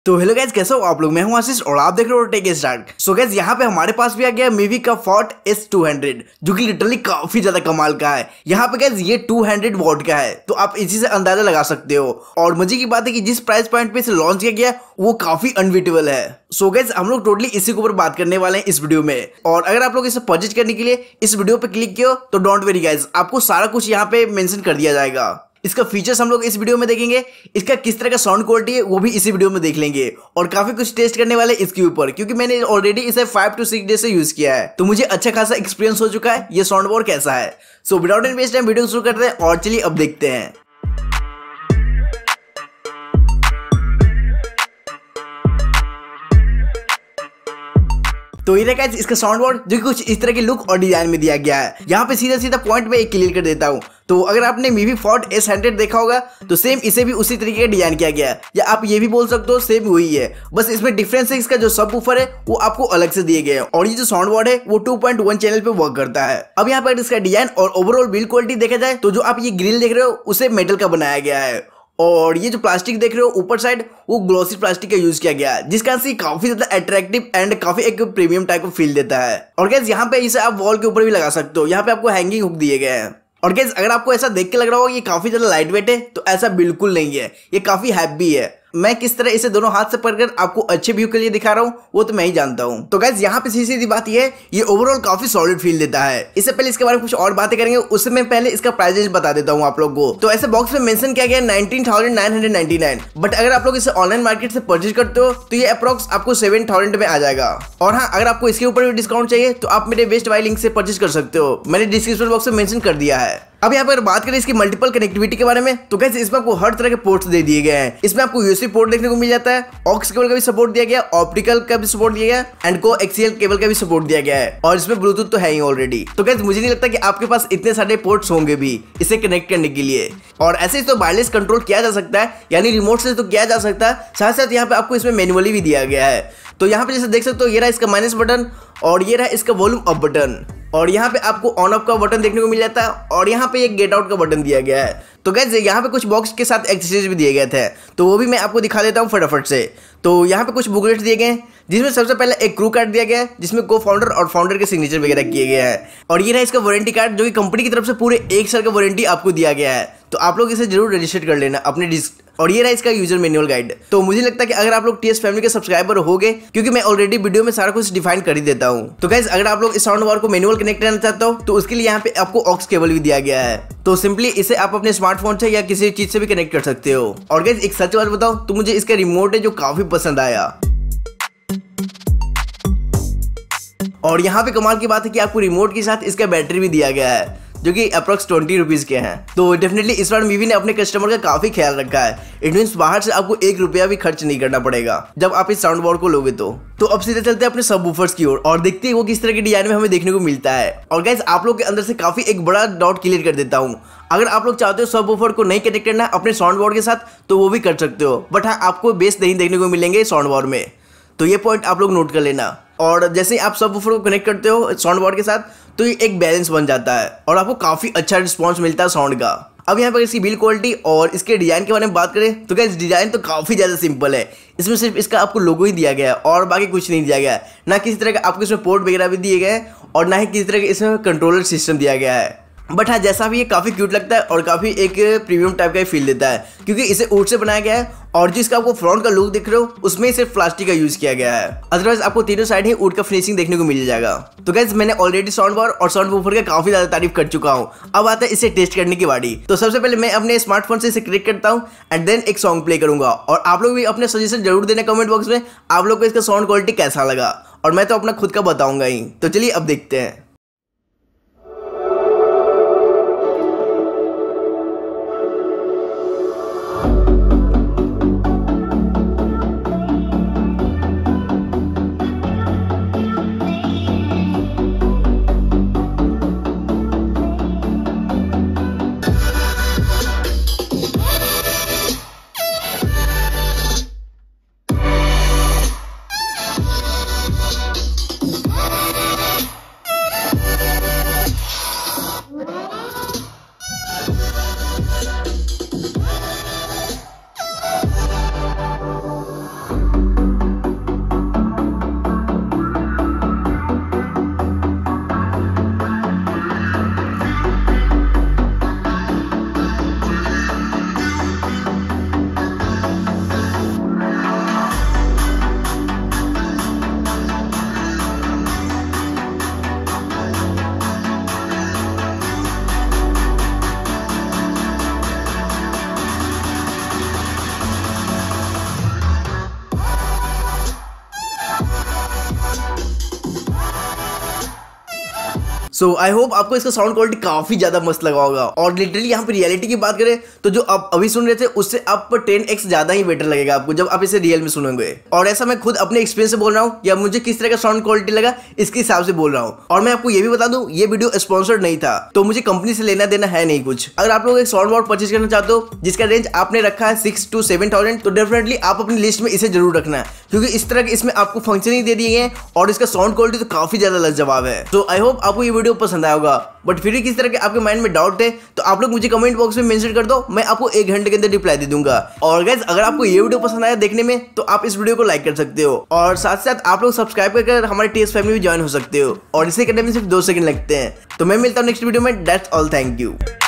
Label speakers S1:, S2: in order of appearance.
S1: तो hello guys, कैसे हो आप लोग। मैं हूं आशीष और आप देख रहे हो टेक स्टार्ट। सो गाइस, यहाँ पे हमारे पास भी आ गया मीवी का फोर्ट S200 जो कि लिटरली काफी ज्यादा कमाल का है। यहाँ पे गाइस ये 200 वॉट का है, तो आप इसी से अंदाजा लगा सकते हो। और मजे की बात है कि जिस प्राइस पॉइंट पे इसे लॉन्च किया गया वो काफी अनबीटेबल है। सो गाइस, हम लोग टोटली इसी के ऊपर बात करने वाले हैं इस वीडियो में। और अगर आप लोग इसे परचेज करने के लिए इस वीडियो पे क्लिक किया तो डोंट वेरी गाइस, आपको सारा कुछ यहाँ पे मेंशन कर दिया जाएगा। इसका फीचर्स हम लोग इस वीडियो में देखेंगे, इसका किस तरह का साउंड क्वालिटी है वो भी इसी वीडियो में देख लेंगे। और काफी कुछ टेस्ट करने वाले इसके ऊपर, क्योंकि मैंने ऑलरेडी इसे 5 to 6 डे से यूज किया है, तो मुझे अच्छा खासा एक्सपीरियंस हो चुका है ये साउंड बार कैसा है। So without any waste time video शुरू करते हैं और चलिए अब देखते हैं। तो ये देखा इसका साउंड बोर्ड जो कि कुछ इस तरह के लुक और डिजाइन में दिया गया है। यहाँ पे सीधा सीधा पॉइंट में एक क्लियर कर देता हूँ। तो अगर आपने मीवी फोर्ट S100 देखा होगा तो सेम इसे भी उसी तरीके का डिजाइन किया गया है, या आप ये भी बोल सकते हो सेम वही है, बस इसमें डिफरेंस है इसका जो सब वूफर है वो आपको अलग से दिए गए हैं और ये जो साउंड बोर्ड है वो 2.1 चैनल पे वर्क करता है। अब यहाँ पर इसका डिजाइन और ओवरऑल बिल्ड क्वालिटी देखा जाए तो जो आप ये ग्रिल देख रहे हो उसे मेटल का बनाया गया है, और ये जो प्लास्टिक देख रहे हो ऊपर साइड वो ग्लॉसी प्लास्टिक का यूज किया गया है, जिसका से काफी ज्यादा अट्रैक्टिव एंड काफी एक प्रीमियम टाइप का फील देता है। और गाइस यहाँ पे इसे आप वॉल के ऊपर भी लगा सकते हो, यहाँ पे आपको हैंगिंग हुक दिए गए हैं। और गाइस अगर आपको ऐसा देख के लग रहा हो ये काफी ज्यादा लाइट वेट है, तो ऐसा बिल्कुल नहीं है, ये काफी हैवी है। मैं किस तरह इसे दोनों हाथ से पकड़कर आपको अच्छे व्यू के लिए दिखा रहा हूँ वो तो मैं ही जानता हूँ। तो गाइस यहाँ पे सीधी बात ये है, ये ओवरऑल काफी सॉलिड फील देता है। इससे पहले इसके बारे में कुछ और बातें करेंगे, उससे मैं पहले इसका प्राइस बता देता हूँ आप लोग को। तो ऐसे बॉक्स में मेंशन किया गया 19,999, बट अगर आप लोग इसे ऑनलाइन मार्केट से परचेज करते हो तो ये अप्रोक्स आपको 7,000 में आ जाएगा। और हाँ, अगर आपको इसके ऊपर भी डिस्काउंट चाहिए तो आप मेरे बेस्ट बाय लिंक से परचेज कर सकते हो, मैंने डिस्क्रिप्शन बॉक्स में मेंशन कर दिया है। अब यहाँ पर बात करें इसकी मल्टीपल कनेक्टिविटी के बारे में, तो गाइस इसमें आपको हर तरह के पोर्ट्स दे दिए गए हैं। इसमें आपको यूएसबी पोर्ट देखने को मिल जाता है, ऑक्स केबल का भी सपोर्ट दिया गया, ऑप्टिकल का भी सपोर्ट दिया गया एंड कोएक्सियल केबल का भी सपोर्ट दिया गया है, और इसमें ब्लूटूथ तो है ही ऑलरेडी। तो गाइस मुझे नहीं लगता कि आपके पास इतने सारे पोर्ट्स होंगे भी इसे कनेक्ट करने के लिए। और ऐसे तो वायरलेस कंट्रोल किया जा सकता है, यानी रिमोट से तो किया जा सकता है, साथ साथ यहाँ पे आपको इसमें मैनुअली भी दिया गया है। तो यहाँ पे जैसे देख सकते हो ये रहा इसका माइनस बटन और ये रहा इसका वॉल्यूम अप बटन, और यहाँ पे आपको ऑन ऑफ का बटन देखने को मिल जाता है, और यहाँ पे एक गेट आउट का बटन दिया गया है। तो गाइस यहाँ पे कुछ बॉक्स के साथ एक्सेसरीज भी दिए गए थे, तो वो भी मैं आपको दिखा देता हूँ फटाफट से। तो यहाँ पे कुछ बुकलेट्स दिए गए हैं, जिसमें सबसे पहले एक क्रू कार्ड दिया गया है जिसमें को फाउंडर और फाउंडर के सिग्नेचर वगैरह किए गए हैं, और ये रहा इसका वारंटी कार्ड जो कि कंपनी की तरफ से पूरे 1 साल का वारंटी आपको दिया गया है। तो आप लोग इसे जरूर रजिस्टर कर लेना अपने डिस्क। और ये रहा इसका यूजर मैनुअल गाइड। तो मुझे लगता है कि अगर आप लोग टीएस फैमिली के सब्सक्राइबर होगे, क्योंकि मैं ऑलरेडी वीडियो में सारा कुछ डिफाइन कर ही देता हूँ। तो गाइस अगर आप लोग इस साउंड बार को मैनुअल कनेक्ट करना चाहते हो तो उसके लिए यहाँ पे आपको ऑक्स केबल भी दिया गया है, तो सिंपली इसे आप अपने स्मार्टफोन से या किसी चीज से भी कनेक्ट कर सकते हो। और गाइस एक सच बात बताओ तो मुझे इसका रिमोट है जो काफी पसंद आया। और यहाँ पे कमाल की बात है कि आपको रिमोट के साथ इसका बैटरी भी दिया गया है जो कि अप्रोक्स 20 रुपीज के हैं। तो डेफिनेटली इस बार मीवी ने अपने कस्टमर का काफी ख्याल रखा है। इट मीन्स बाहर से आपको 1 रुपया भी खर्च नहीं करना पड़ेगा जब आप इस साउंड बोर्ड को लोगे। तो अब सीधे चलते हैं अपने सब वूफर्स की ओर और देखते हैं वो किस तरह के डिजाइन में हमें देखने को मिलता है। और गाइस आप लोग के अंदर से काफी एक बड़ा डाउट क्लियर कर देता हूँ, अगर आप लोग चाहते हो सब वूफर को नहीं कनेक्ट करना अपने साउंड बोर्ड के साथ तो वो भी कर सकते हो, बट हाँ आपको बेस नहीं देखने को मिलेंगे साउंड बोर्ड में, तो ये पॉइंट आप लोग नोट कर लेना। और जैसे ही आप सब वूफर को कनेक्ट करते हो साउंड बोर्ड के साथ तो ये एक बैलेंस बन जाता है और आपको काफी अच्छा रिस्पांस मिलता है साउंड का। अब यहाँ पर इसकी बिल्ड क्वालिटी और इसके डिजाइन के बारे में बात करें तो गाइस डिजाइन तो काफी ज्यादा सिंपल है। इसमें सिर्फ इसका आपको लोगो ही दिया गया है और बाकी कुछ नहीं दिया गया है, ना किसी तरह का आपको इसमें पोर्ट वगैरह भी दिए गए हैं और ना ही किसी तरह का इसमें कंट्रोलर सिस्टम दिया गया है। बट हाँ जैसा भी ये काफी क्यूट लगता है और काफी एक प्रीमियम टाइप का फील देता है, क्योंकि इसे वुड से बनाया गया है और जो इसका आपको फ्रंट का लुक दिख रहे हो उसमें सिर्फ प्लास्टिक का यूज किया गया है, अदरवाइज आपको तीनों साइड ही वुड का फिनिशिंग देखने को मिल जाएगा। तो गाइस मैंने ऑलरेडी साउंड बार और साउंड वूफर का काफी ज्यादा तारीफ कर चुका हूँ, अब आता है इसे टेस्ट करने की बारी। तो सबसे पहले मैं अपने स्मार्टफोन से इसे कनेक्ट करता हूँ एंड देन एक सॉन्ग प्ले करूंगा, और आप लोग भी अपने सजेशन जरूर देना कमेंट बॉक्स में आप लोग को इसका साउंड क्वालिटी कैसा लगा, और मैं तो अपना खुद का बताऊंगा ही। तो चलिए अब देखते हैं। सो आई होप आपको इसका साउंड क्वालिटी काफी ज्यादा मस्त लगा होगा। और लिटरली यहाँ पे रियलिटी की बात करें तो जो आप अभी सुन रहे थे उससे आप 10x ज्यादा ही बेटर लगेगा आपको जब आप इसे रियल में सुनोगे। और ऐसा मैं खुद अपने एक्सपीरियंस से बोल रहा हूँ या मुझे किस तरह का साउंड क्वालिटी लगा इसके हिसाब से बोल रहा हूँ। और मैं आपको ये भी बता दूं ये वीडियो स्पॉन्सर्ड नहीं था, तो मुझे कंपनी से लेना देना है नहीं कुछ। अगर आप लोग एक साउंड बोर्ड परचेज करना चाहते हो जिसका रेंज आपने रखा है 6 to 7,000 तो डेफिनेटली आप अपनी लिस्ट में इसे जरूर रखना है, क्योंकि इस तरह के इसमें आपको फंक्शनिंग दे दिए हैं और इसका साउंड क्वालिटी तो काफी ज्यादा लाजवाब है। तो आई होप आपको ये वीडियो पसंद आया होगा। बट फिर भी किस तरह के आपके माइंड में डाउट है तो आप लोग मुझे कमेंट बॉक्स में मेंशन कर दो, मैं आपको 1 घंटे के अंदर रिप्लाई दे दूंगा। और गाइस अगर आपको ये वीडियो पसंद आया देखने में तो आप इस वीडियो को लाइक कर सकते हो और साथ साथ आप लोग सब्सक्राइब कर हमारे टीएस फैमिली में ज्वाइन हो सकते हो। और इसे करने में सिर्फ 2 सेकंड लगते हैं। तो मैं मिलता हूँ नेक्स्ट वीडियो में। That's all, thank you.